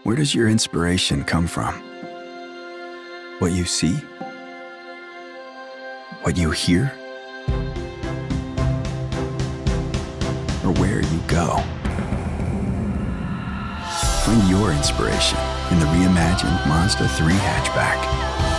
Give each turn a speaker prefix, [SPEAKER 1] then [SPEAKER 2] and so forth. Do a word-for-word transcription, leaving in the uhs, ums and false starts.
[SPEAKER 1] Where does your inspiration come from? What you see? What you hear? Or where you go? Find your inspiration in the reimagined Mazda three hatchback.